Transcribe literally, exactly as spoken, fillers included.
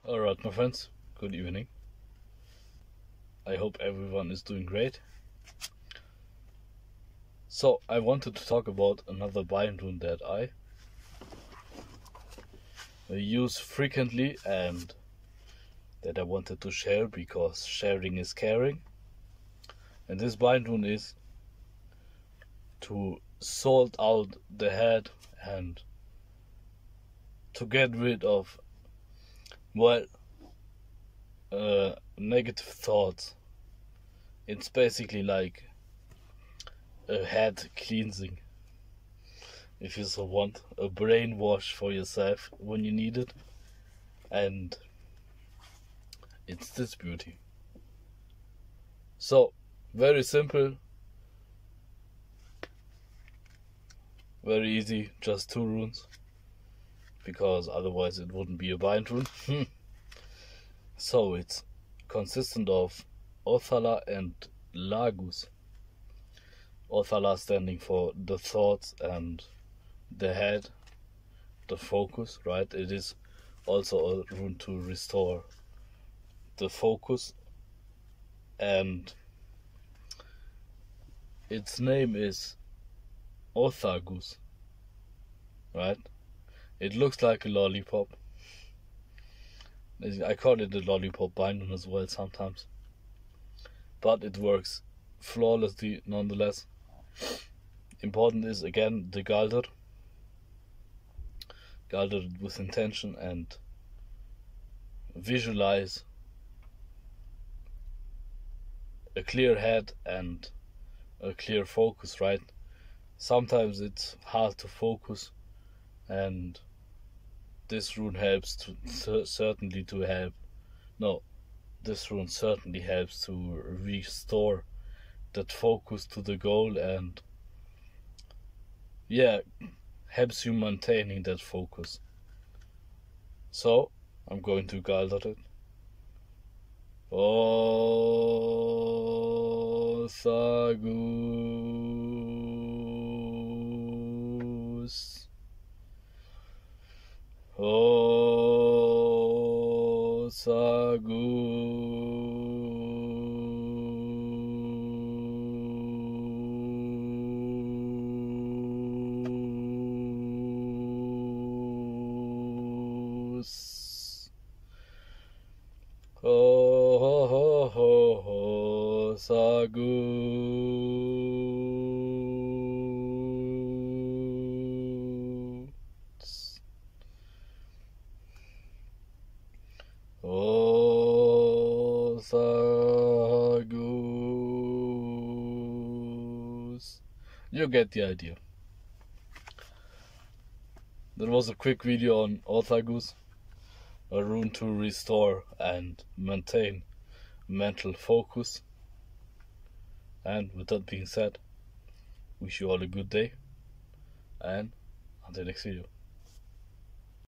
Alright, my friends, good evening. I hope everyone is doing great. So, I wanted to talk about another bind rune that I use frequently and that I wanted to share because sharing is caring. And this bind rune is to sort out the head and to get rid of, well, uh, negative thoughts. It's basically like a head cleansing, if you so want, a brainwash for yourself when you need it. And it's this beauty. So, very simple, very easy, just two runes, because otherwise it wouldn't be a bind rune. So it's consistent of Othala and Lagus. Othala standing for the thoughts and the head, the focus, right? It is also a rune to restore the focus, and its name is Othagus, right? It looks like a lollipop. I call it a lollipop bind rune as well sometimes, but it works flawlessly nonetheless. Important is again the Galdr. Galdr with intention and visualize a clear head and a clear focus, right? Sometimes it's hard to focus, and this rune helps to certainly to help. No, this rune certainly helps to restore that focus to the goal, and yeah, helps you maintaining that focus. So I'm going to Galdr it. Othagus. Othagus. Oh, ho, ho, ho, ho, Othagus. Othagus. You get the idea. That was a quick video on Othagus, a rune to restore and maintain mental focus. And with that being said, wish you all a good day, and until next video.